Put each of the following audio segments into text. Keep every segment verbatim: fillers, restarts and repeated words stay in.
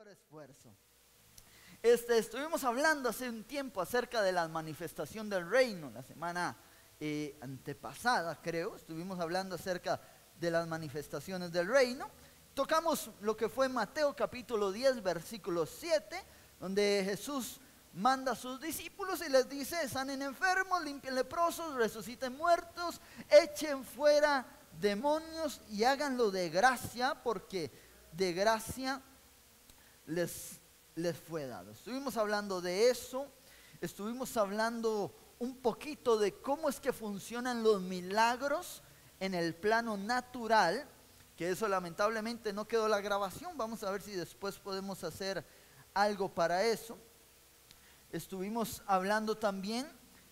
mayor esfuerzo. Este, estuvimos hablando hace un tiempo acerca de la manifestación del reino, la semana eh, antepasada creo, estuvimos hablando acerca de las manifestaciones del reino. Tocamos lo que fue Mateo capítulo diez, versículo siete, donde Jesús manda a sus discípulos y les dice: sanen enfermos, limpien leprosos, resuciten muertos, echen fuera demonios y háganlo de gracia, porque de gracia les, les fue dado. Estuvimos hablando de eso, estuvimos hablando un poquito de cómo es que funcionan los milagros en el plano natural, que eso lamentablemente no quedó la grabación. Vamos a ver si después podemos hacer algo para eso. Estuvimos hablando también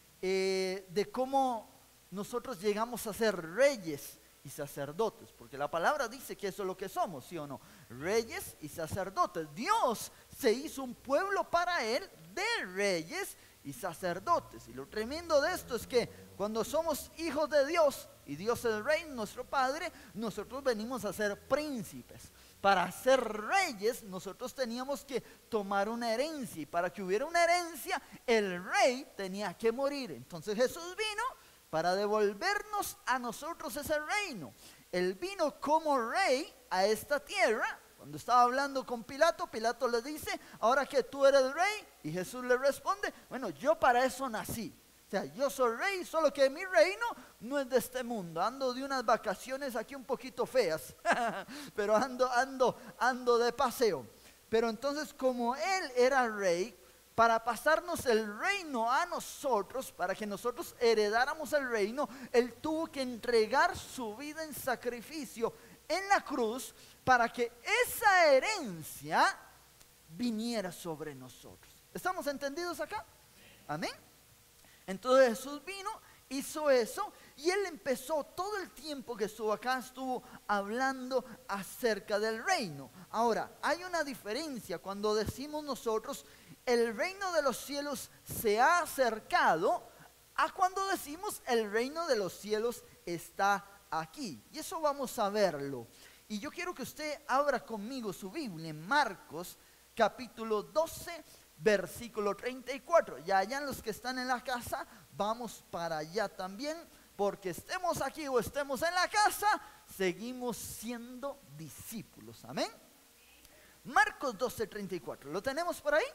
eh, de cómo nosotros llegamos a ser reyes y sacerdotes, porque la palabra dice que eso es lo que somos, ¿sí o no? Reyes y sacerdotes. Dios se hizo un pueblo para Él de reyes y sacerdotes. Y lo tremendo de esto es que cuando somos hijos de Dios y Dios es el Rey, nuestro Padre, nosotros venimos a ser príncipes. Para ser reyes nosotros teníamos que tomar una herencia, y para que hubiera una herencia el rey tenía que morir. Entonces Jesús vino para devolvernos a nosotros ese reino. Él vino como rey a esta tierra. Cuando estaba hablando con Pilato, Pilato le dice: ahora que tú eres rey, y Jesús le responde: bueno, yo para eso nací. O sea, yo soy rey, solo que mi reino no es de este mundo. Ando de unas vacaciones aquí un poquito feas, pero ando, ando, ando de paseo. Pero entonces, como Él era rey, para pasarnos el reino a nosotros, para que nosotros heredáramos el reino, Él tuvo que entregar su vida en sacrificio en la cruz, para que esa herencia viniera sobre nosotros. ¿Estamos entendidos acá? Amén. Entonces Jesús vino, hizo eso, y Él empezó todo el tiempo que estuvo acá, estuvo hablando acerca del reino. Ahora, hay una diferencia cuando decimos nosotros: el reino de los cielos se ha acercado, a cuando decimos el reino de los cielos está aquí. Y eso vamos a verlo. Y yo quiero que usted abra conmigo su Biblia en Marcos capítulo doce, versículo treinta y cuatro. Ya allá los que están en la casa, vamos para allá también, porque estemos aquí o estemos en la casa, seguimos siendo discípulos. Amén. Marcos doce, treinta y cuatro. ¿Lo tenemos por ahí?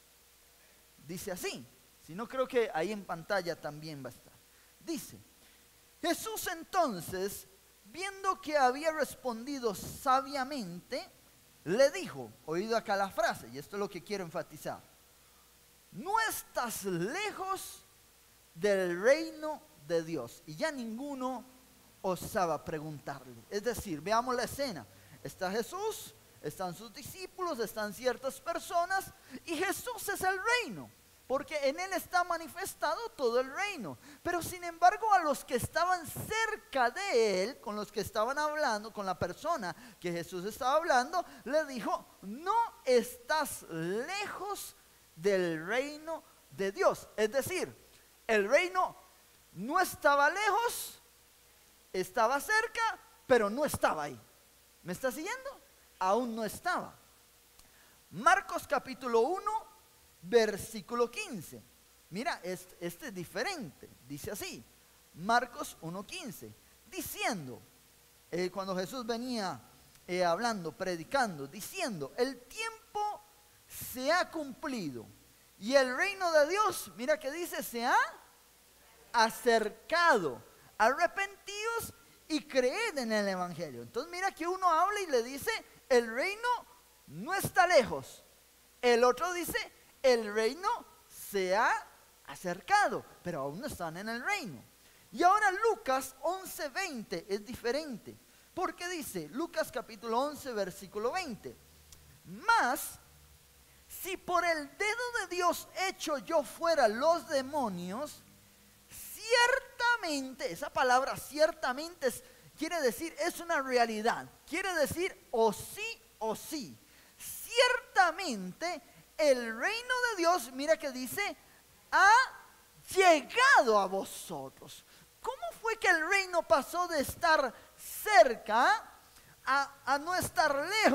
Dice así. Si no, creo que ahí en pantalla también va a estar. Dice: Jesús entonces, viendo que había respondido sabiamente, le dijo, oído acá la frase, y esto es lo que quiero enfatizar: no estás lejos del reino de Dios. Y ya ninguno osaba preguntarle. Es decir, veamos la escena. Está Jesús, están sus discípulos, están ciertas personas, y Jesús es el reino, porque en Él está manifestado todo el reino. Pero sin embargo, a los que estaban cerca de Él, con los que estaban hablando, con la persona que Jesús estaba hablando, le dijo: no estás lejos del reino de Dios. Es decir, el reino no estaba lejos, estaba cerca, pero no estaba ahí. ¿Me está siguiendo? Aún no estaba. Marcos capítulo uno, versículo quince. Mira, este, este es diferente. Dice así, Marcos uno, quince, diciendo, eh, cuando Jesús venía eh, hablando, predicando, diciendo: el tiempo se ha cumplido y el reino de Dios, mira que dice, se ha acercado. Arrepentíos y creed en el evangelio. Entonces mira que uno habla y le dice: el reino no está lejos. El otro dice: el reino se ha acercado, pero aún no están en el reino. Y ahora Lucas once, veinte es diferente, porque dice, Lucas capítulo once, versículo veinte: mas si por el dedo de Dios echo yo fuera los demonios, ciertamente, esa palabra ciertamente es, quiere decir, es una realidad, quiere decir o sí o sí. Ciertamente el reino de Dios, mira que dice, ha llegado a vosotros. ¿Cómo fue que el reino pasó de estar cerca a, a no estar lejos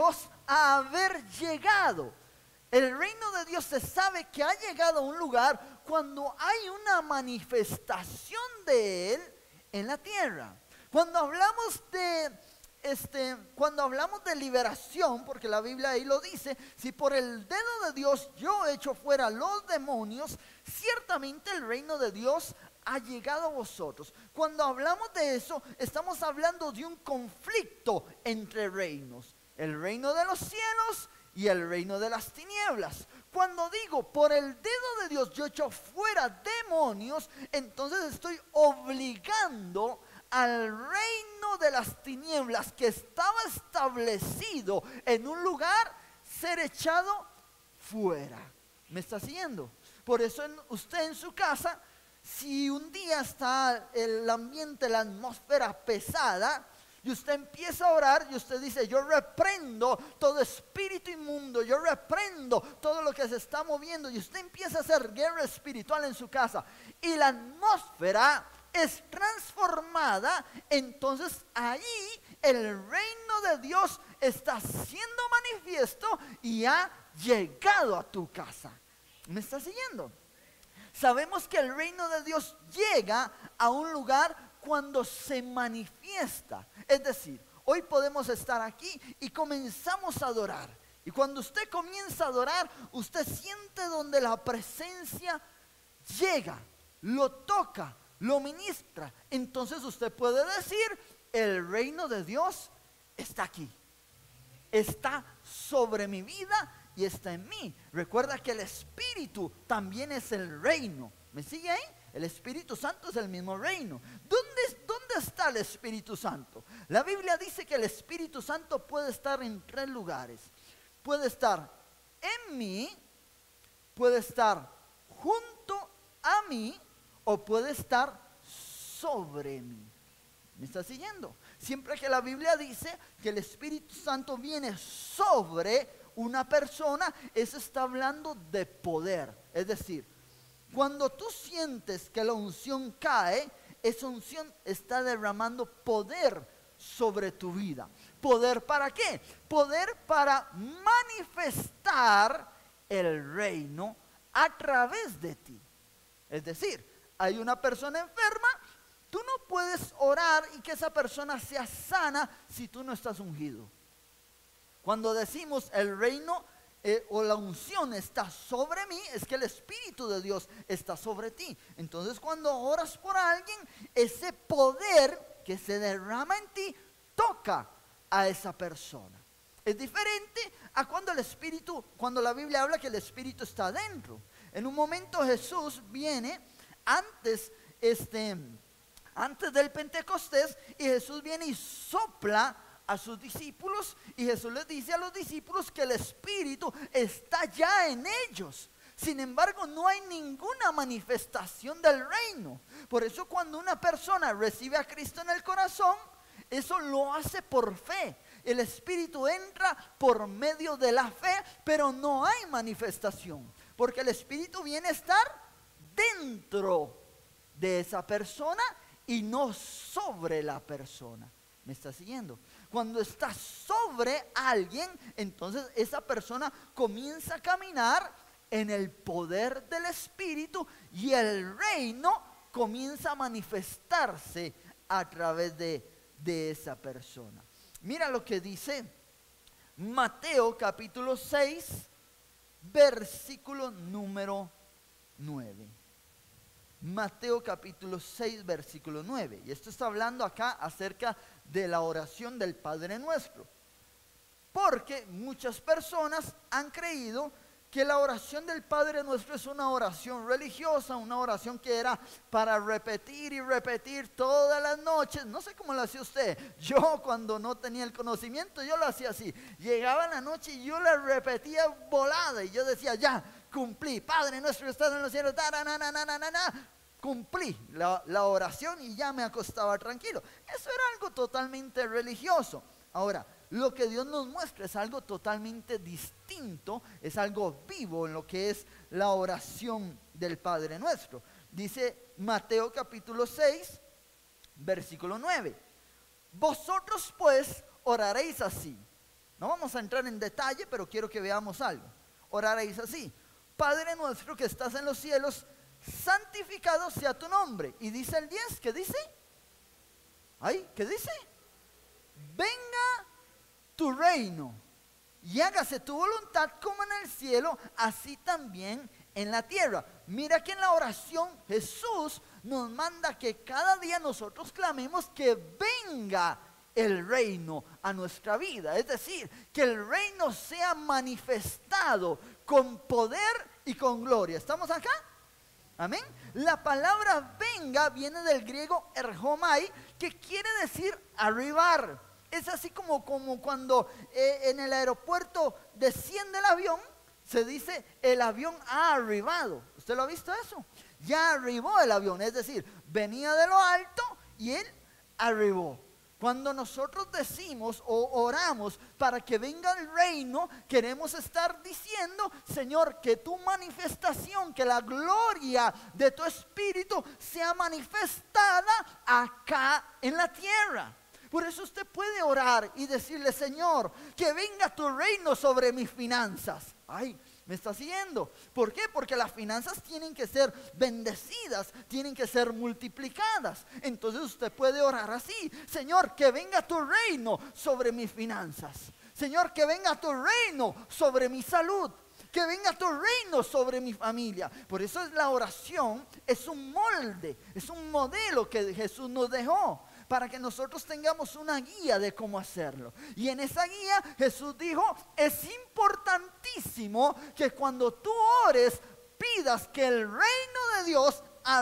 a haber llegado. El reino de Dios se sabe que ha llegado a un lugar cuando hay una manifestación de Él en la tierra. Cuando hablamos de, este, cuando hablamos de liberación, porque la Biblia ahí lo dice, si por el dedo de Dios yo echo fuera los demonios, ciertamente el reino de Dios ha llegado a vosotros. Cuando hablamos de eso, estamos hablando de un conflicto entre reinos. El reino de los cielos y el reino de las tinieblas. Cuando digo por el dedo de Dios yo echo fuera demonios, entonces estoy obligando al reino de las tinieblas que estaba establecido en un lugar ser echado fuera. ¿Me está siguiendo? Por eso en, usted en su casa, si un día está el ambiente, la atmósfera pesada, y usted empieza a orar y usted dice, yo reprendo todo espíritu inmundo, yo reprendo todo lo que se está moviendo, y usted empieza a hacer guerra espiritual en su casa y la atmósfera es transformada, entonces ahí el reino de Dios está siendo manifiesto y ha llegado a tu casa. ¿Me está siguiendo? Sabemos que el reino de Dios llega a un lugar cuando se manifiesta. Es decir, hoy podemos estar aquí y comenzamos a adorar. Y cuando usted comienza a adorar, usted siente donde la presencia llega, lo toca, lo ministra. Entonces usted puede decir, el reino de Dios está aquí. Está sobre mi vida y está en mí. Recuerda que el Espíritu también es el reino. ¿Me sigue ahí? El Espíritu Santo es el mismo reino. ¿Dónde, ¿Dónde está el Espíritu Santo? La Biblia dice que el Espíritu Santo puede estar en tres lugares. Puede estar en mí, puede estar junto a mí o puede estar sobre mí. ¿Me está siguiendo? Siempre que la Biblia dice que el Espíritu Santo viene sobre una persona, eso está hablando de poder. Es decir, cuando tú sientes que la unción cae, esa unción está derramando poder sobre tu vida. ¿Poder para qué? Poder para manifestar el reino a través de ti. Es decir, hay una persona enferma, tú no puedes orar y que esa persona sea sana si tú no estás ungido. Cuando decimos el reino eh, o la unción está sobre mí, es que el Espíritu de Dios está sobre ti. Entonces cuando oras por alguien, ese poder que se derrama en ti toca a esa persona. Es diferente a cuando el Espíritu, cuando la Biblia habla que el Espíritu está dentro. En un momento Jesús viene antes, este, antes del Pentecostés, y Jesús viene y sopla a sus discípulos, y Jesús les dice a los discípulos que el Espíritu está ya en ellos. Sin embargo, no hay ninguna manifestación del reino. Por eso cuando una persona recibe a Cristo en el corazón, eso lo hace por fe. El Espíritu entra por medio de la fe, pero no hay manifestación, porque el Espíritu viene a estar dentro de esa persona y no sobre la persona. ¿Me está siguiendo? Cuando está sobre alguien, entonces esa persona comienza a caminar en el poder del Espíritu y el reino comienza a manifestarse a través de, de esa persona. Mira lo que dice Mateo capítulo seis, versículo número nueve. Mateo capítulo seis, versículo nueve. Y esto está hablando acá acerca de la oración del Padre Nuestro. Porque muchas personas han creído que la oración del Padre Nuestro es una oración religiosa, una oración que era para repetir y repetir todas las noches. No sé cómo lo hacía usted. Yo cuando no tenía el conocimiento, yo lo hacía así. Llegaba la noche y yo la repetía volada y yo decía, ya, cumplí. Padre Nuestro que estás en los cielos, ta, na, na, na, na, na, na. Cumplí la, la oración y ya me acostaba tranquilo. Eso era algo totalmente religioso. Ahora, lo que Dios nos muestra es algo totalmente distinto, es algo vivo en lo que es la oración del Padre Nuestro. Dice Mateo capítulo seis, versículo nueve. Vosotros pues oraréis así: No vamos a entrar en detalle, pero quiero que veamos algo. Oraréis así: Padre nuestro que estás en los cielos, santificado sea tu nombre. Y dice el diez, ¿qué dice? Ay, ¿qué dice? Venga tu reino y hágase tu voluntad como en el cielo, así también en la tierra. Mira que en la oración Jesús nos manda que cada día nosotros clamemos que venga el reino a nuestra vida. Es decir, que el reino sea manifestado con poder y con gloria. ¿Estamos acá? Amén. La palabra venga viene del griego ergomai, que quiere decir arribar. Es así como, como cuando eh, en el aeropuerto desciende el avión, se dice el avión ha arribado. ¿Usted lo ha visto eso? Ya arribó el avión, es decir, venía de lo alto y él arribó. Cuando nosotros decimos o oramos para que venga el reino, queremos estar diciendo: Señor, que tu manifestación, que la gloria de tu Espíritu sea manifestada acá en la tierra. Por eso usted puede orar y decirle: Señor, que venga tu reino sobre mis finanzas. Ay, ¿me está siguiendo? ¿Por qué? Porque las finanzas tienen que ser bendecidas, tienen que ser multiplicadas. Entonces usted puede orar así: Señor, que venga tu reino sobre mis finanzas. Señor, que venga tu reino sobre mi salud. Que venga tu reino sobre mi familia. Por eso es la oración, es un molde, es un modelo que Jesús nos dejó, para que nosotros tengamos una guía de cómo hacerlo. Y en esa guía Jesús dijo: es importantísimo que cuando tú ores, pidas que el reino de Dios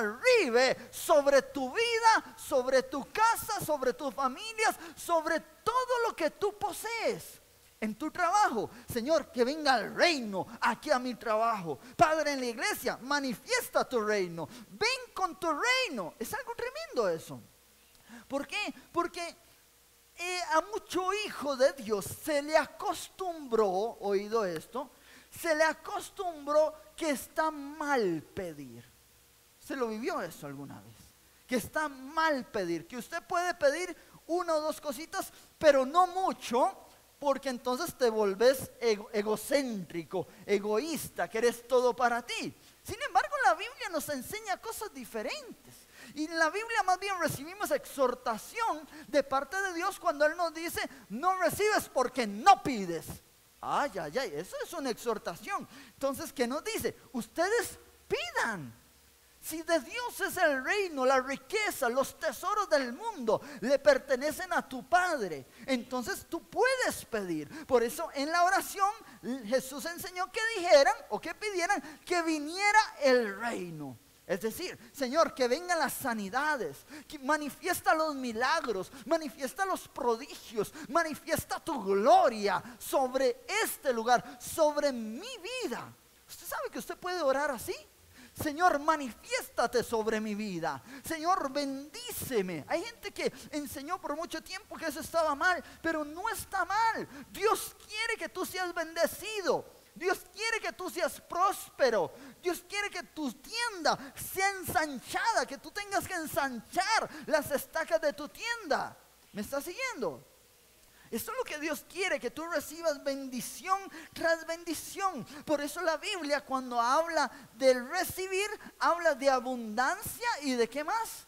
arribe sobre tu vida, sobre tu casa, sobre tus familias, sobre todo lo que tú posees. En tu trabajo, Señor, que venga el reino aquí a mi trabajo. Padre, en la iglesia, manifiesta tu reino. Ven con tu reino. Es algo tremendo eso. ¿Por qué? Porque eh, a mucho hijo de Dios se le acostumbró, oído esto, se le acostumbró que está mal pedir. ¿Se lo vivió eso alguna vez? Que está mal pedir, que usted puede pedir una o dos cositas, pero no mucho, porque entonces te volvés ego, egocéntrico, egoísta, que eres todo para ti. Sin embargo, la Biblia nos enseña cosas diferentes. Y en la Biblia más bien recibimos exhortación de parte de Dios cuando Él nos dice: no recibes porque no pides. Ay, ay, ay, eso es una exhortación. Entonces, ¿qué nos dice? Ustedes pidan. Si de Dios es el reino, la riqueza, los tesoros del mundo le pertenecen a tu Padre, entonces tú puedes pedir. Por eso en la oración Jesús enseñó que dijeran o que pidieran que viniera el reino. Es decir, Señor, que vengan las sanidades, que manifiesta los milagros, manifiesta los prodigios, manifiesta tu gloria sobre este lugar, sobre mi vida. ¿Usted sabe que usted puede orar así? Señor, manifiéstate sobre mi vida. Señor, bendíceme. Hay gente que enseñó por mucho tiempo que eso estaba mal, pero no está mal. Dios quiere que tú seas bendecido. Dios quiere que tú seas próspero. Dios quiere que tu tienda sea ensanchada, que tú tengas que ensanchar las estacas de tu tienda. ¿Me estás siguiendo? Esto es lo que Dios quiere, que tú recibas bendición tras bendición. Por eso la Biblia, cuando habla del recibir, habla de abundancia y de ¿qué más?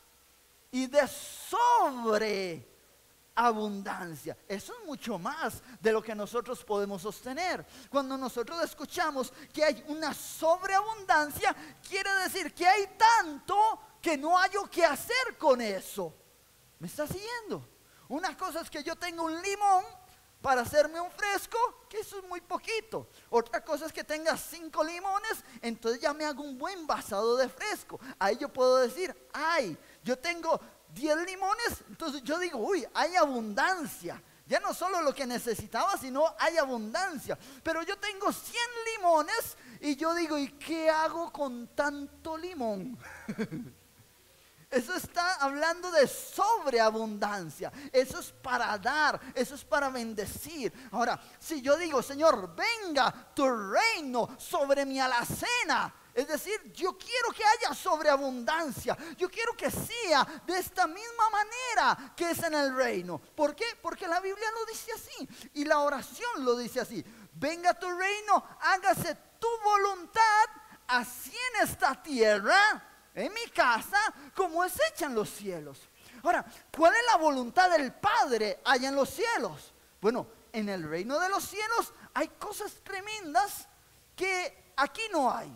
Y de sobreabundancia. Eso es mucho más de lo que nosotros podemos sostener. Cuando nosotros escuchamos que hay una sobreabundancia, quiere decir que hay tanto que no hay qué hacer con eso. ¿Me está siguiendo? Una cosa es que yo tengo un limón para hacerme un fresco, que eso es muy poquito. Otra cosa es que tenga cinco limones, entonces ya me hago un buen vasado de fresco. Ahí yo puedo decir: ay, yo tengo diez limones, entonces yo digo: uy, hay abundancia. Ya no solo lo que necesitaba, sino hay abundancia. Pero yo tengo cien limones y yo digo: ¿y qué hago con tanto limón? Eso está hablando de sobreabundancia. Eso es para dar, eso es para bendecir. Ahora, si yo digo: Señor, venga tu reino sobre mi alacena, Es decir, yo quiero que haya sobreabundancia. Yo quiero que sea de esta misma manera que es en el reino. ¿Por qué? Porque la Biblia lo dice así. Y la oración lo dice así. Venga tu reino, hágase tu voluntad, así en esta tierra, en mi casa, como es hecha en los cielos. Ahora, ¿cuál es la voluntad del Padre allá en los cielos? Bueno, en el reino de los cielos hay cosas tremendas que aquí no hay.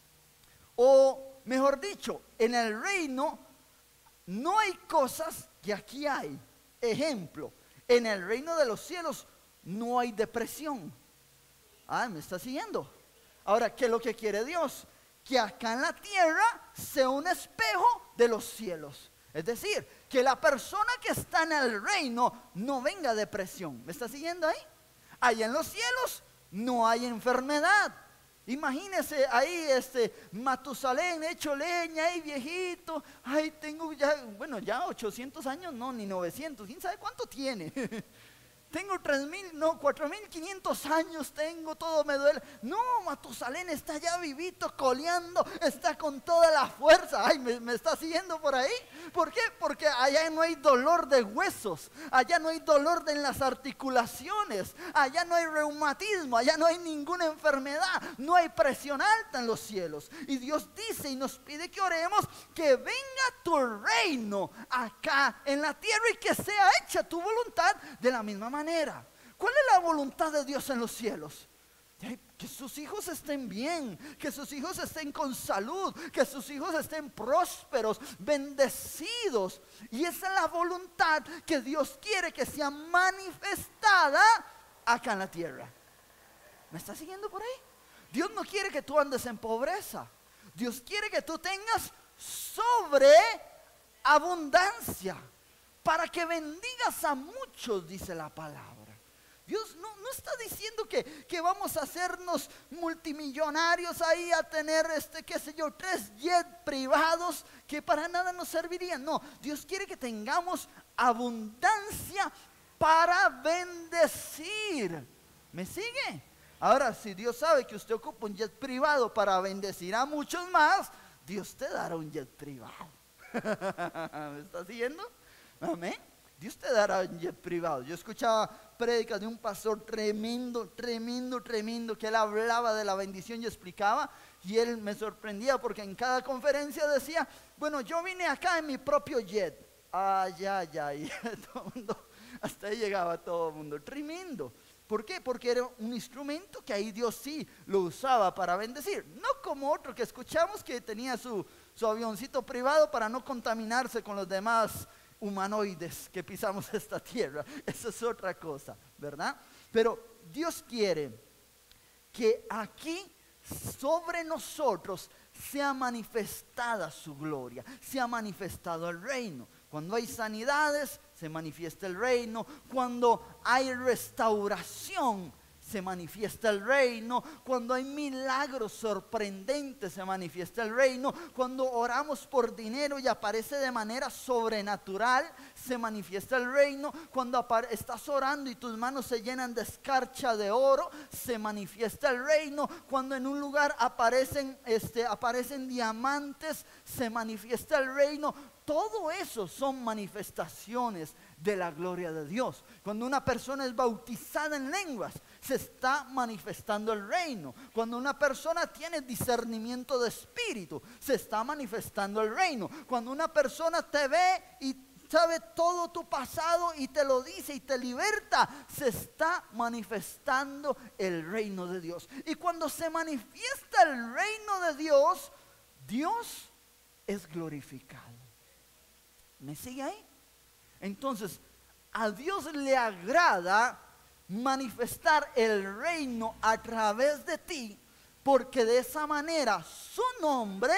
O mejor dicho, en el reino no hay cosas que aquí hay. Ejemplo, en el reino de los cielos no hay depresión. Ah, ¿me está siguiendo? Ahora, ¿qué es lo que quiere Dios? Que acá en la tierra sea un espejo de los cielos. Es decir, que la persona que está en el reino no venga depresión. ¿Me está siguiendo ahí? Allá en los cielos no hay enfermedad. Imagínese ahí este Matusalén hecho leña, ahí viejito. Ay, tengo ya, bueno, ya ochocientos años, no, ni novecientos. ¿Quién sabe cuánto tiene? Tengo tres mil, no, cuatro mil quinientos años tengo, todo me duele. No, Matusalén está ya vivito, coleando, está con toda la fuerza. Ay, ¿me, me está siguiendo por ahí? ¿Por qué? Porque allá no hay dolor de huesos, allá no hay dolor de en las articulaciones, allá no hay reumatismo, allá no hay ninguna enfermedad, no hay presión alta en los cielos. Y Dios dice y nos pide que oremos que venga tu reino acá en la tierra y que sea hecha tu voluntad de la misma manera. ¿Cuál es la voluntad de Dios en los cielos? Que sus hijos estén bien, que sus hijos estén con salud, que sus hijos estén prósperos, bendecidos. Y esa es la voluntad que Dios quiere que sea manifestada acá en la tierra. ¿Me está siguiendo por ahí? Dios no quiere que tú andes en pobreza. Dios quiere que tú tengas sobreabundancia, para que bendigas a muchos, dice la palabra. Dios no, no está diciendo que, que vamos a hacernos multimillonarios ahí, a tener este, qué sé yo, tres jets privados que para nada nos servirían. No, Dios quiere que tengamos abundancia para bendecir. ¿Me sigue? Ahora, si Dios sabe que usted ocupa un jet privado para bendecir a muchos más, Dios te dará un jet privado. ¿Me está siguiendo? Amén. Dios te dará un jet privado. Yo escuchaba prédicas de un pastor tremendo, tremendo, tremendo, que él hablaba de la bendición y explicaba, y él me sorprendía porque en cada conferencia decía, bueno, yo vine acá en mi propio jet. Ay, ay, ay, todo el mundo, hasta ahí llegaba todo el mundo, tremendo. ¿Por qué? Porque era un instrumento que ahí Dios sí lo usaba para bendecir. No como otro que escuchamos que tenía su, su avioncito privado para no contaminarse con los demás humanoides que pisamos esta tierra. Eso es otra cosa, ¿verdad? Pero Dios quiere que aquí sobre nosotros sea manifestada su gloria, sea manifestado el reino. Cuando hay sanidades, se manifiesta el reino. Cuando hay restauración, se manifiesta el reino. Cuando hay milagros sorprendentes, se manifiesta el reino. Cuando oramos por dinero y aparece de manera sobrenatural, se manifiesta el reino. Cuando estás orando y tus manos se llenan de escarcha de oro, se manifiesta el reino. Cuando en un lugar aparecen, este, aparecen diamantes, se manifiesta el reino. Todo eso son manifestaciones de la gloria de Dios. Cuando una persona es bautizada en lenguas, se está manifestando el reino. Cuando una persona tiene discernimiento de espíritu, se está manifestando el reino. Cuando una persona te ve y sabe todo tu pasado y te lo dice y te liberta, se está manifestando el reino de Dios. Y cuando se manifiesta el reino de Dios, Dios es glorificado. ¿Me sigue ahí? Entonces, a Dios le agrada manifestar el reino a través de ti, porque de esa manera su nombre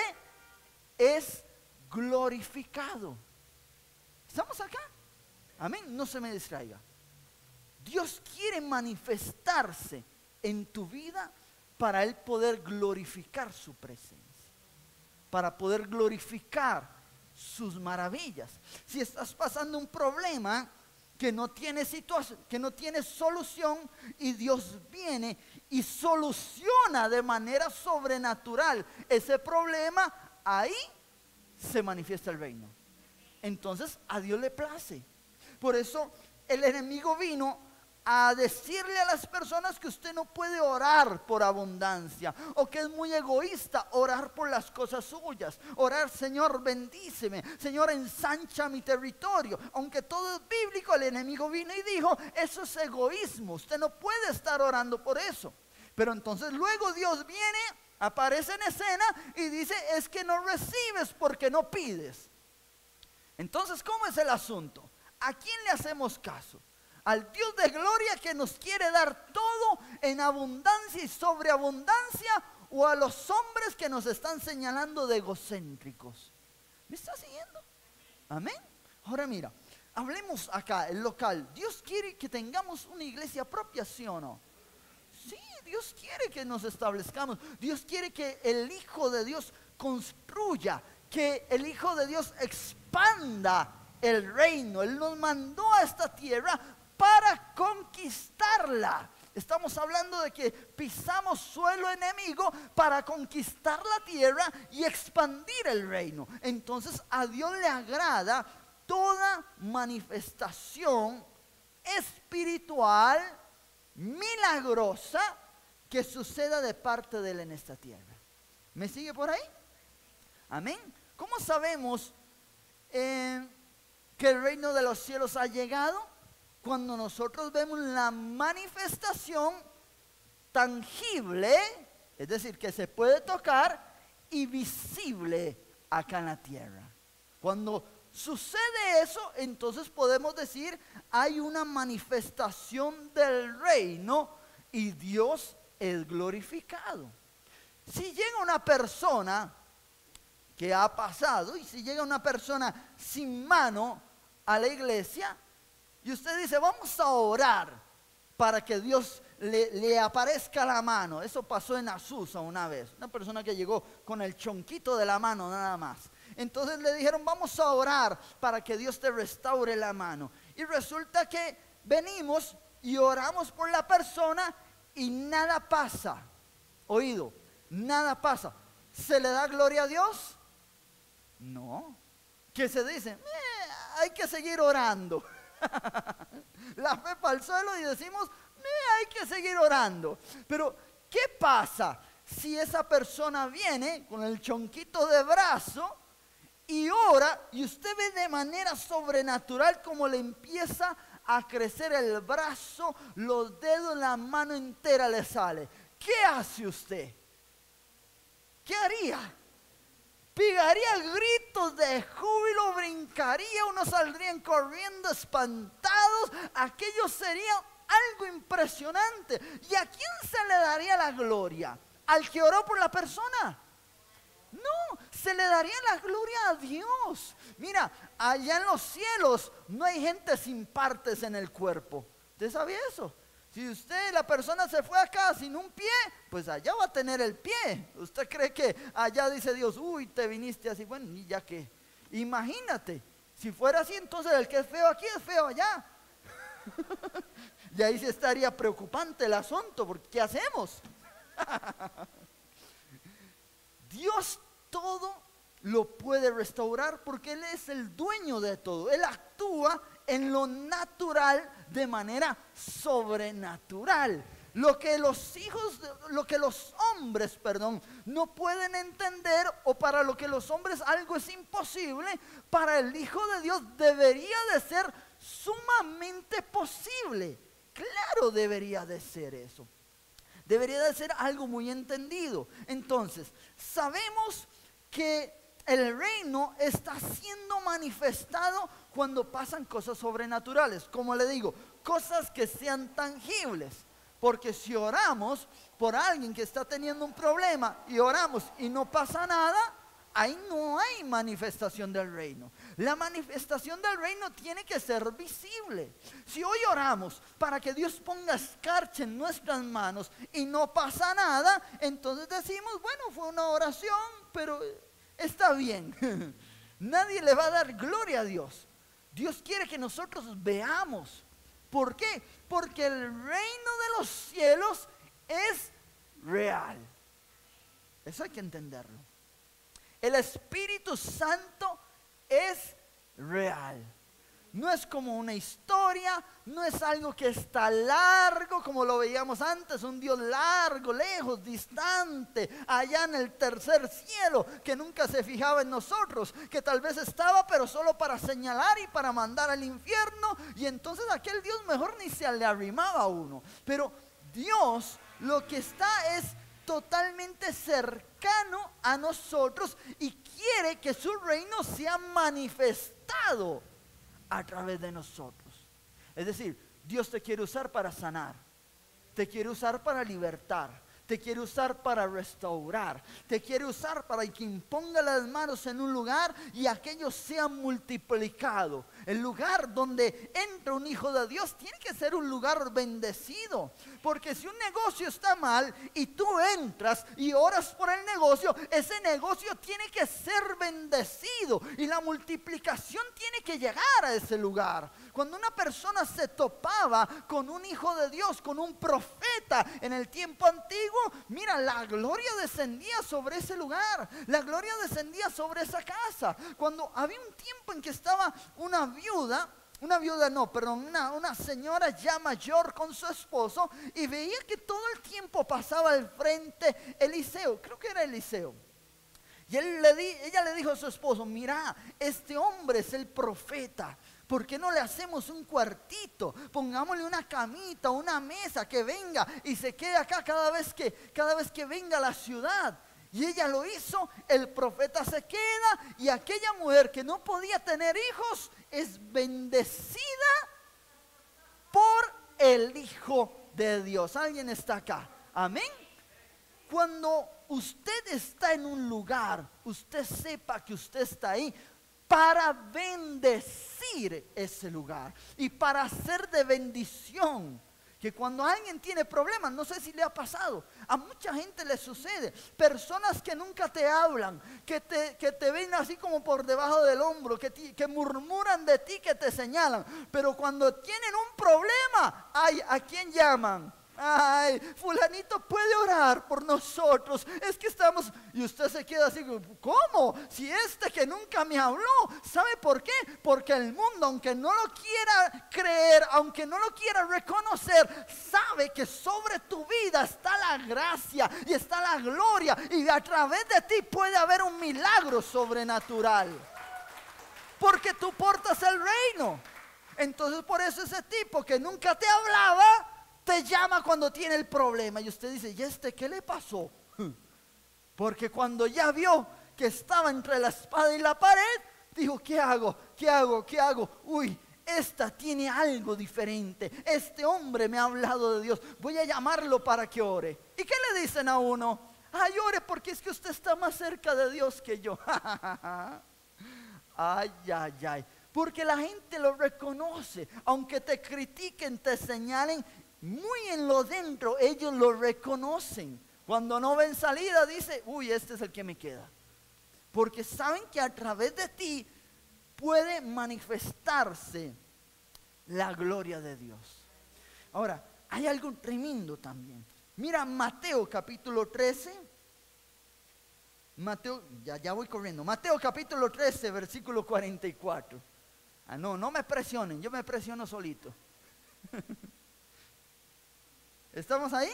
es glorificado. ¿Estamos acá? Amén. No se me distraiga. Dios quiere manifestarse en tu vida para Él poder glorificar su presencia, para poder glorificar sus maravillas. Si estás pasando un problema, que no tiene situación, que no tiene solución, y Dios viene y soluciona de manera sobrenatural ese problema, ahí se manifiesta el reino. Entonces a Dios le place. Por eso el enemigo vino a decirle a las personas que usted no puede orar por abundancia, o que es muy egoísta orar por las cosas suyas. Orar: Señor, bendíceme, Señor, ensancha mi territorio. Aunque todo es bíblico, el enemigo vino y dijo: eso es egoísmo, usted no puede estar orando por eso. Pero entonces luego Dios viene, aparece en escena y dice: es que no recibes porque no pides. Entonces, ¿cómo es el asunto? ¿A quién le hacemos caso? ¿Al Dios de gloria que nos quiere dar todo en abundancia y sobreabundancia, o a los hombres que nos están señalando de egocéntricos? ¿Me está siguiendo? Amén. Ahora mira, hablemos acá, el local. Dios quiere que tengamos una iglesia propia, ¿sí o no? Sí, Dios quiere que nos establezcamos. Dios quiere que el Hijo de Dios construya, que el Hijo de Dios expanda el reino. Él nos mandó a esta tierra para conquistarla. Estamos hablando de que pisamos suelo enemigo para conquistar la tierra y expandir el reino. Entonces a Dios le agrada toda manifestación espiritual milagrosa que suceda de parte de Él en esta tierra. ¿Me sigue por ahí? Amén. ¿Cómo sabemos eh, que el reino de los cielos ha llegado? Cuando nosotros vemos la manifestación tangible, es decir, que se puede tocar, y visible acá en la tierra. Cuando sucede eso, entonces podemos decir: hay una manifestación del reino y Dios es glorificado. Si llega una persona que ha pasado, y si llega una persona sin mano a la iglesia, y usted dice: vamos a orar para que Dios le, le aparezca la mano. Eso pasó en Azusa una vez. Una persona que llegó con el chonquito de la mano nada más. Entonces le dijeron: vamos a orar para que Dios te restaure la mano. Y resulta que venimos y oramos por la persona y nada pasa. Oído, nada pasa. ¿Se le da gloria a Dios? No. ¿Qué se dice? Eh, hay que seguir orando. La fe para el suelo y decimos: eh, hay que seguir orando. Pero ¿qué pasa si esa persona viene con el chonquito de brazo y ora, y usted ve de manera sobrenatural cómo le empieza a crecer el brazo, los dedos, la mano entera le sale? ¿Qué hace usted? ¿Qué haría? Pegaría gritos de júbilo, brincaría, unos saldrían corriendo espantados. Aquello sería algo impresionante. ¿Y a quién se le daría la gloria? ¿Al que oró por la persona? No, se le daría la gloria a Dios. Mira, allá en los cielos no hay gente sin partes en el cuerpo. ¿Usted sabía eso? Si usted, la persona se fue acá sin un pie, pues allá va a tener el pie. ¿Usted cree que allá dice Dios: uy, te viniste así? Bueno, y ya que, imagínate, si fuera así, entonces el que es feo aquí es feo allá. Y ahí sí estaría preocupante el asunto, porque ¿qué hacemos? Dios todo lo puede restaurar porque Él es el dueño de todo. Él actúa en lo natural de manera sobrenatural. Lo que los hijos, lo que los hombres, perdón, no pueden entender, o para lo que los hombres algo es imposible, para el Hijo de Dios debería de ser sumamente posible. Claro, debería de ser eso. Debería de ser algo muy entendido. Entonces, sabemos que el reino está siendo manifestado cuando pasan cosas sobrenaturales. Como le digo, cosas que sean tangibles. Porque si oramos por alguien que está teniendo un problema y oramos y no pasa nada, ahí no hay manifestación del reino. La manifestación del reino tiene que ser visible. Si hoy oramos para que Dios ponga escarcha en nuestras manos y no pasa nada, entonces decimos: bueno, fue una oración, pero está bien. Nadie le va a dar gloria a Dios. Dios quiere que nosotros veamos. ¿Por qué? Porque el reino de los cielos es real. Eso hay que entenderlo. El Espíritu Santo es real. No es como una historia, no es algo que está largo como lo veíamos antes, un Dios largo, lejos, distante, allá en el tercer cielo, que nunca se fijaba en nosotros, que tal vez estaba pero solo para señalar y para mandar al infierno, y entonces aquel Dios mejor ni se le arrimaba a uno. Pero Dios lo que está es totalmente cercano a nosotros y quiere que su reino sea manifestado a través de nosotros. Es decir, Dios te quiere usar para sanar, te quiere usar para libertar, te quiere usar para restaurar, te quiere usar para que imponga las manos en un lugar y aquello sea multiplicado. El lugar donde entra un hijo de Dios tiene que ser un lugar bendecido, porque si un negocio está mal y tú entras y oras por el negocio, ese negocio tiene que ser bendecido y la multiplicación tiene que llegar a ese lugar. Cuando una persona se topaba con un hijo de Dios, con un profeta en el tiempo antiguo, mira, la gloria descendía sobre ese lugar, la gloria descendía sobre esa casa. Cuando había un tiempo en que estaba una viuda, una viuda no, perdón, una, una señora ya mayor con su esposo, y veía que todo el tiempo pasaba al frente Eliseo, creo que era Eliseo. Y él le di, ella le dijo a su esposo: mira, este hombre es el profeta. ¿Por qué no le hacemos un cuartito? Pongámosle una camita, una mesa, que venga y se quede acá cada vez que, cada vez que venga a la ciudad. Y ella lo hizo, el profeta se queda y aquella mujer que no podía tener hijos es bendecida por el Hijo de Dios. ¿Alguien está acá? Amén. Cuando usted está en un lugar, usted sepa que usted está ahí para bendecir ese lugar y para ser de bendición. Que cuando alguien tiene problemas, no sé si le ha pasado, a mucha gente le sucede, personas que nunca te hablan, que te, que te ven así como por debajo del hombro, que, ti, que murmuran de ti, que te señalan, pero cuando tienen un problema, ay, ¿a quién llaman? Ay, fulanito puede orar por nosotros, es que estamos, y usted se queda así, ¿cómo? Si este que nunca me habló, ¿sabe por qué? Porque el mundo, aunque no lo quiera creer, aunque no lo quiera reconocer, sabe que sobre tu vida está la gracia y está la gloria, y a través de ti puede haber un milagro sobrenatural, porque tú portas el reino. Entonces por eso ese tipo que nunca te hablaba, te llama cuando tiene el problema y usted dice: ¿y este qué le pasó? Porque cuando ya vio que estaba entre la espada y la pared, dijo: ¿qué hago? ¿Qué hago? ¿Qué hago? Uy, esta tiene algo diferente. Este hombre me ha hablado de Dios. Voy a llamarlo para que ore. ¿Y qué le dicen a uno? Ay, ore porque es que usted está más cerca de Dios que yo. Ay, ay, ay. Porque la gente lo reconoce. Aunque te critiquen, te señalen, muy en lo dentro ellos lo reconocen. Cuando no ven salida, dice: uy, este es el que me queda. Porque saben que a través de ti puede manifestarse la gloria de Dios. Ahora, hay algo tremendo también. Mira Mateo capítulo trece. Mateo, ya, ya voy corriendo. Mateo capítulo trece, versículo cuarenta y cuatro. Ah, no, no me presionen, yo me presiono solito. ¿Estamos ahí?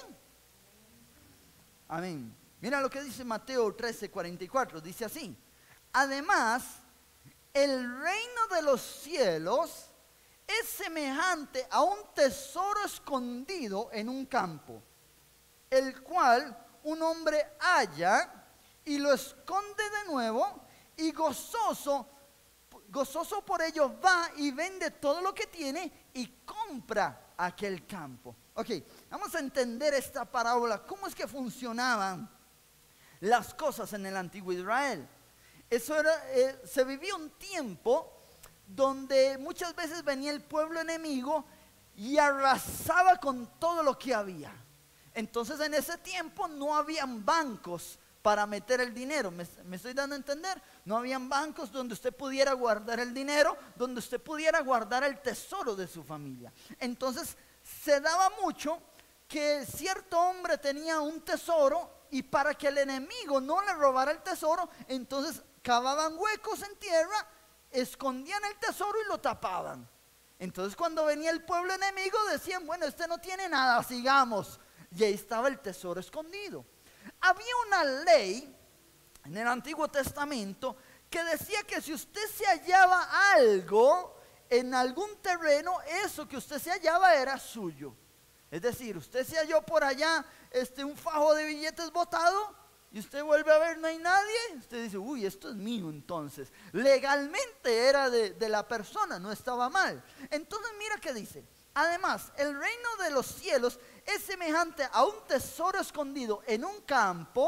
Amén. Mira lo que dice Mateo trece, cuarenta y cuatro. Dice así: además, el reino de los cielos es semejante a un tesoro escondido en un campo, el cual un hombre halla y lo esconde de nuevo, y gozoso, gozoso por ello va y vende todo lo que tiene y compra aquel campo. Ok, vamos a entender esta parábola. ¿Cómo es que funcionaban las cosas en el antiguo Israel? Eso era, eh, se vivía un tiempo donde muchas veces venía el pueblo enemigo y arrasaba con todo lo que había. Entonces en ese tiempo no habían bancos para meter el dinero. ¿Me, me estoy dando a entender? No habían bancos donde usted pudiera guardar el dinero, donde usted pudiera guardar el tesoro de su familia. Entonces se daba mucho que cierto hombre tenía un tesoro, y para que el enemigo no le robara el tesoro, entonces cavaban huecos en tierra, escondían el tesoro y lo tapaban. Entonces cuando venía el pueblo enemigo decían, bueno, este no tiene nada, sigamos. Y ahí estaba el tesoro escondido. Había una ley en el Antiguo Testamento que decía que si usted se hallaba algo en algún terreno, eso que usted se hallaba era suyo. Es decir, usted se halló por allá este, un fajo de billetes botado, y usted vuelve a ver, no hay nadie. Usted dice, uy, esto es mío. Entonces, legalmente era de, de la persona, no estaba mal. Entonces mira qué dice. Además, el reino de los cielos es semejante a un tesoro escondido en un campo,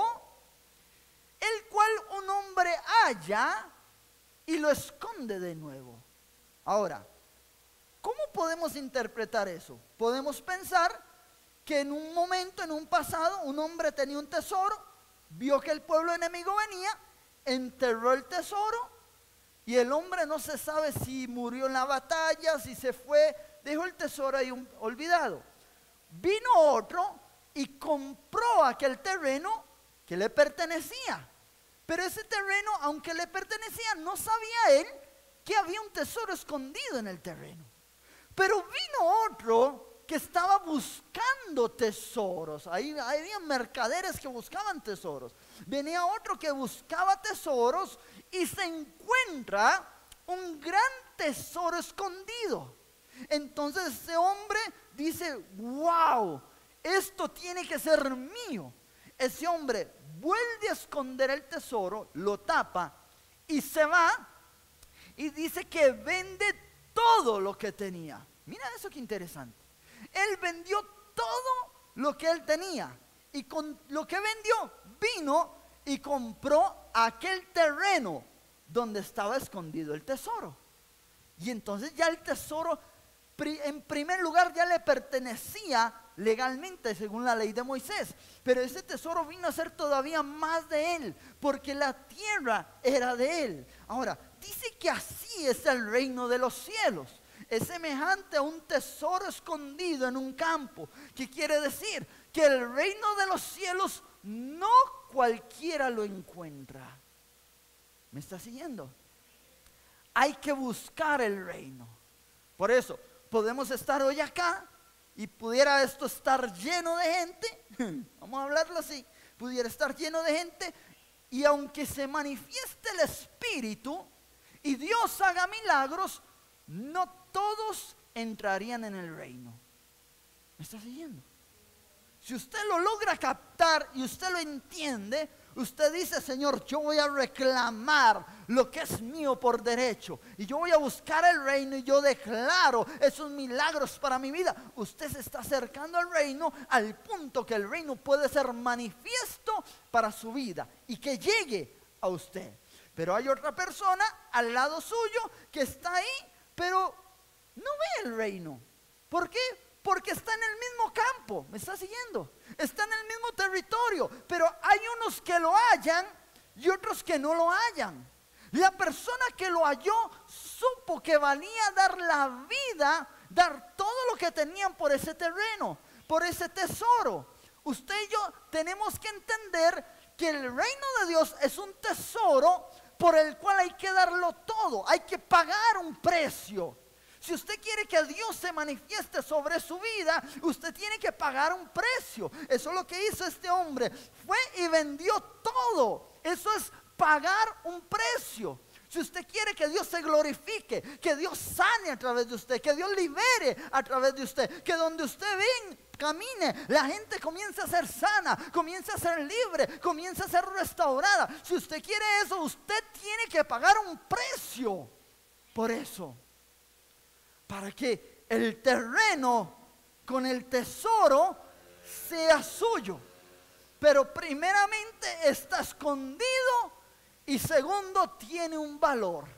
el cual un hombre halla y lo esconde de nuevo. Ahora, ¿cómo podemos interpretar eso? Podemos pensar que en un momento, en un pasado, un hombre tenía un tesoro, vio que el pueblo enemigo venía, enterró el tesoro, y el hombre no se sabe si murió en la batalla, si se fue, dejó el tesoro ahí un, olvidado. Vino otro y compró aquel terreno que le pertenecía. Pero ese terreno, aunque le pertenecía, no sabía él que había un tesoro escondido en el terreno. Pero vino otro que estaba buscando tesoros. Ahí había mercaderes que buscaban tesoros. Venía otro que buscaba tesoros y se encuentra un gran tesoro escondido. Entonces ese hombre dice, wow, esto tiene que ser mío. Ese hombre vuelve a esconder el tesoro, lo tapa y se va, y dice que vende todo lo que tenía. Mira eso, qué interesante. Él vendió todo lo que él tenía, y con lo que vendió vino y compró aquel terreno donde estaba escondido el tesoro. Y entonces ya el tesoro, en primer lugar, ya le pertenecía legalmente según la ley de Moisés, pero ese tesoro vino a ser todavía más de él, porque la tierra era de él. Ahora, dice que así es el reino de los cielos. Es semejante a un tesoro escondido en un campo. ¿Qué quiere decir? Que el reino de los cielos no cualquiera lo encuentra. ¿Me está siguiendo? Hay que buscar el reino. Por eso podemos estar hoy acá y pudiera esto estar lleno de gente. Vamos a hablarlo así. Pudiera estar lleno de gente, y aunque se manifieste el Espíritu y Dios haga milagros, no todos entrarían en el reino. ¿Me está siguiendo? Si usted lo logra captar y usted lo entiende, usted dice, Señor, yo voy a reclamar lo que es mío por derecho, y yo voy a buscar el reino, y yo declaro esos milagros para mi vida. Usted se está acercando al reino al punto que el reino puede ser manifiesto para su vida y que llegue a usted. Pero hay otra persona al lado suyo que está ahí, pero no ve el reino. ¿Por qué? Porque está en el mismo campo. ¿Me está siguiendo? Está en el mismo territorio, pero hay unos que lo hallan y otros que no lo hallan. La persona que lo halló supo que valía dar la vida, dar todo lo que tenían por ese terreno, por ese tesoro. Usted y yo tenemos que entender que el reino de Dios es un tesoro por el cual hay que darlo todo, hay que pagar un precio. Si usted quiere que Dios se manifieste sobre su vida, usted tiene que pagar un precio. Eso es lo que hizo este hombre. Fue y vendió todo. Eso es pagar un precio. Si usted quiere que Dios se glorifique, que Dios sane a través de usted, que Dios libere a través de usted, que donde usted ven, camine, la gente comienza a ser sana, comienza a ser libre, comienza a ser restaurada. Si usted quiere eso, usted tiene que pagar un precio por eso, para que el terreno con el tesoro sea suyo. Pero primeramente está escondido, y segundo tiene un valor.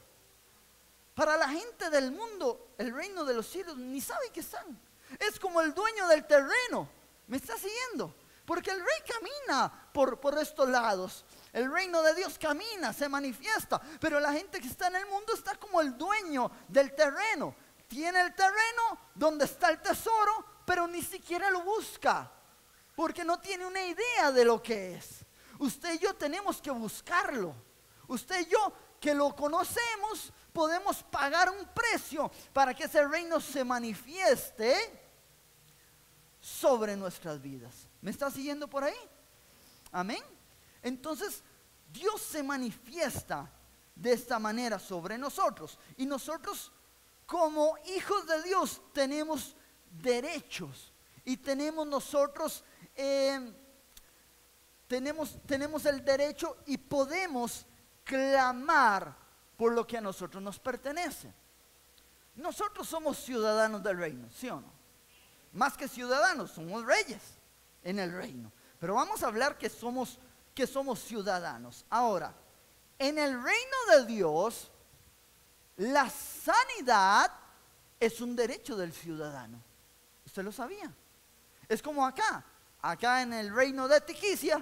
Para la gente del mundo, el reino de los cielos ni sabe que están. Es como el dueño del terreno. ¿Me está siguiendo? Porque el rey camina por, por estos lados. El reino de Dios camina, se manifiesta. Pero la gente que está en el mundo está como el dueño del terreno. Tiene el terreno donde está el tesoro, pero ni siquiera lo busca. Porque no tiene una idea de lo que es. Usted y yo tenemos que buscarlo. Usted y yo que lo conocemos, podemos pagar un precio para que ese reino se manifieste sobre nuestras vidas. ¿Me está siguiendo por ahí? Amén. Entonces, Dios se manifiesta de esta manera sobre nosotros. Y nosotros, como hijos de Dios, tenemos derechos. Y tenemos nosotros, eh, tenemos, tenemos el derecho y podemos clamar por lo que a nosotros nos pertenece. Nosotros somos ciudadanos del reino, ¿sí o no? Más que ciudadanos, somos reyes en el reino. Pero vamos a hablar que somos, que somos ciudadanos. Ahora, en el reino de Dios, la sanidad es un derecho del ciudadano. ¿Usted lo sabía? Es como acá, acá en el reino de Tiquicia.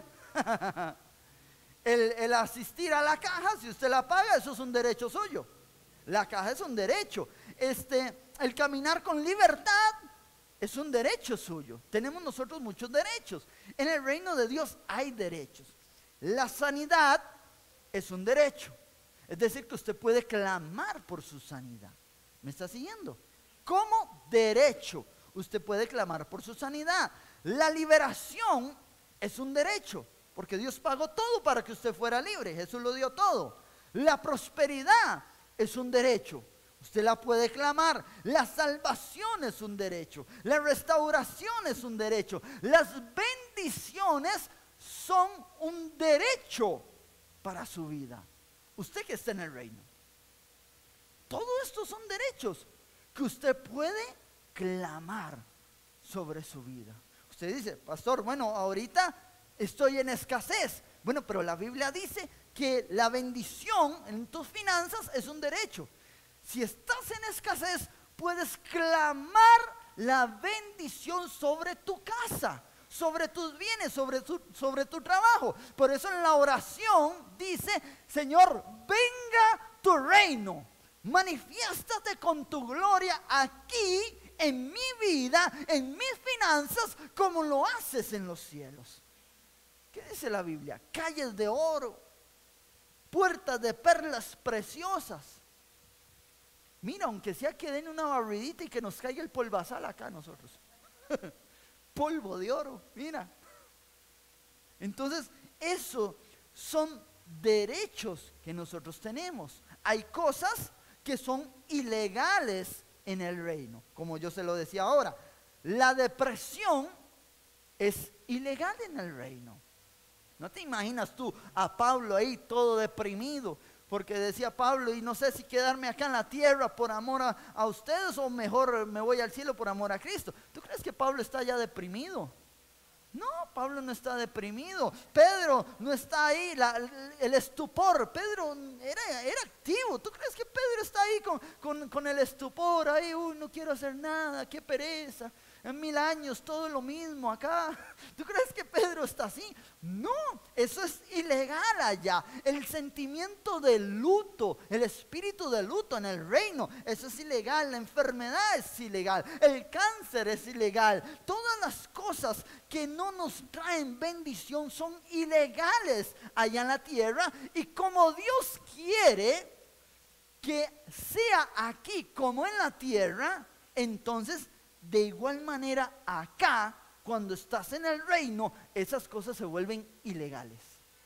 El, el asistir a la caja, si usted la paga, eso es un derecho suyo. La caja es un derecho. Este, el caminar con libertad es un derecho suyo. Tenemos nosotros muchos derechos. En el reino de Dios hay derechos. La sanidad es un derecho. Es decir, que usted puede clamar por su sanidad. ¿Me está siguiendo? Como derecho, usted puede clamar por su sanidad. La liberación es un derecho. Porque Dios pagó todo para que usted fuera libre. Jesús lo dio todo. La prosperidad es un derecho. Usted la puede clamar. La salvación es un derecho. La restauración es un derecho. Las bendiciones son un derecho para su vida. Usted que está en el reino. Todo esto son derechos que usted puede clamar sobre su vida. Usted dice, pastor, bueno, ahorita estoy en escasez. Bueno, pero la Biblia dice que la bendición en tus finanzas es un derecho. Si estás en escasez, puedes clamar la bendición sobre tu casa, sobre tus bienes, sobre tu, sobre tu trabajo. Por eso en la oración dice, Señor, venga tu reino, manifiéstate con tu gloria aquí en mi vida, en mis finanzas, como lo haces en los cielos. ¿Qué dice la Biblia? Calles de oro, puertas de perlas preciosas. Mira, aunque sea que den una barridita y que nos caiga el polvazal acá a nosotros. Polvo de oro, mira. Entonces, eso son derechos que nosotros tenemos. Hay cosas que son ilegales en el reino, como yo se lo decía ahora. La depresión es ilegal en el reino. ¿No te imaginas tú a Pablo ahí todo deprimido? Porque decía Pablo, y no sé si quedarme acá en la tierra por amor a, a ustedes o mejor me voy al cielo por amor a Cristo. ¿Tú crees que Pablo está ya deprimido? No, Pablo no está deprimido. Pedro no está ahí, la, el estupor. Pedro era, era activo. ¿Tú crees que Pedro está ahí con, con, con el estupor? Ahí, uy, no quiero hacer nada, qué pereza. En mil años todo lo mismo acá. ¿Tú crees que Pedro está así? No, eso es ilegal allá. El sentimiento de luto, el espíritu de luto en el reino, eso es ilegal. La enfermedad es ilegal, el cáncer es ilegal. Todas las cosas que no nos traen bendición son ilegales allá en la tierra. Y como Dios quiere que sea aquí como en la tierra, entonces de igual manera acá, cuando estás en el reino, esas cosas se vuelven ilegales.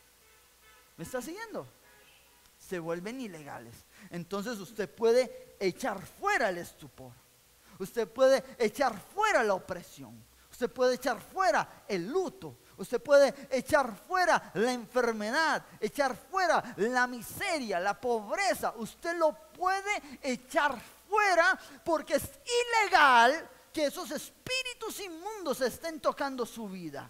¿Me está siguiendo? Se vuelven ilegales. Entonces usted puede echar fuera el estupor. Usted puede echar fuera la opresión. Usted puede echar fuera el luto. Usted puede echar fuera la enfermedad, echar fuera la miseria, la pobreza. Usted lo puede echar fuera porque es ilegal que esos espíritus inmundos estén tocando su vida.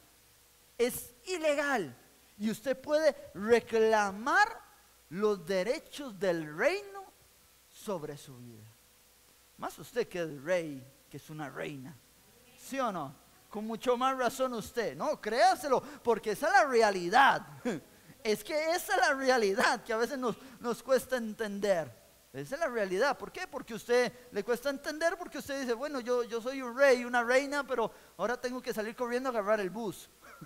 Es ilegal. Y usted puede reclamar los derechos del reino sobre su vida. Más usted que el rey, que es una reina. ¿Sí o no? con mucho más razón usted. No, créaselo, porque esa es la realidad. Es que esa es la realidad que a veces nos, nos cuesta entender. Esa es la realidad. ¿Por qué? Porque a usted le cuesta entender, porque usted dice, bueno, yo, yo soy un rey, una reina, pero ahora tengo que salir corriendo a agarrar el bus.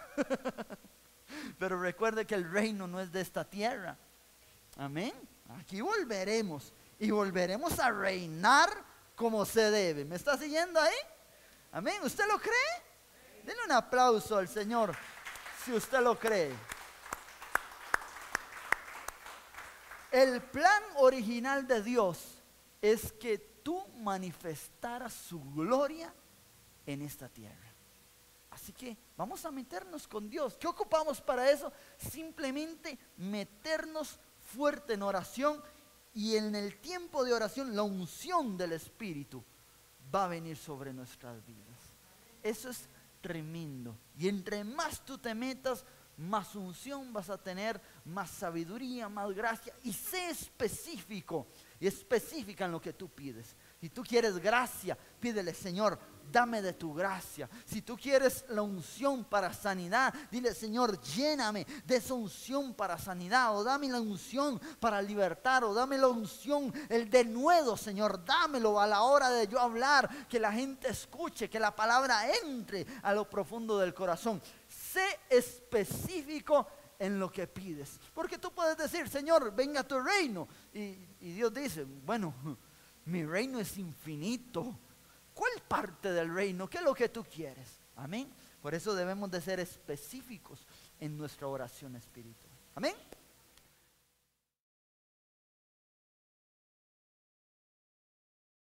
Pero recuerde que el reino no es de esta tierra. Amén. Aquí volveremos y volveremos a reinar como se debe. ¿Me está siguiendo ahí? Amén. ¿Usted lo cree? Denle un aplauso al Señor si usted lo cree. El plan original de Dios es que tú manifestaras su gloria en esta tierra. Así que vamos a meternos con Dios. ¿Qué ocupamos para eso? Simplemente meternos fuerte en oración, y en el tiempo de oración la unción del Espíritu va a venir sobre nuestras vidas. Eso es tremendo. Y entre más tú te metas, más unción vas a tener, más sabiduría, más gracia. Y sé específico y específica en lo que tú pides. Si tú quieres gracia, pídele, Señor, dame de tu gracia. Si tú quieres la unción para sanidad, dile, Señor, lléname de esa unción para sanidad, o dame la unción para libertar, o dame la unción, el denuedo, Señor, dámelo a la hora de yo hablar, que la gente escuche, que la palabra entre a lo profundo del corazón. Sé específico en lo que pides, porque tú puedes decir, Señor, venga a tu reino, y, y Dios dice, bueno, mi reino es infinito. ¿Cuál parte del reino? ¿Qué es lo que tú quieres? Amén. Por eso debemos de ser específicos en nuestra oración espiritual. Amén.